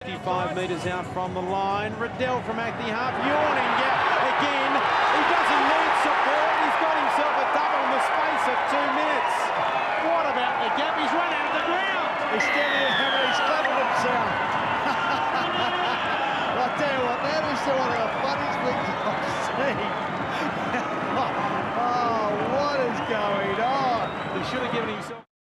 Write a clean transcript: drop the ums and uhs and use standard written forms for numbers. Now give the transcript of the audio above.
55 metres out from the line. Riddell from Ackley half, yawning gap again. He doesn't need support. He's got himself a double in the space of 2 minutes. What about the gap? He's run out of the ground. He's standing there having his clapping himself. I tell you what, that is one of the funniest things.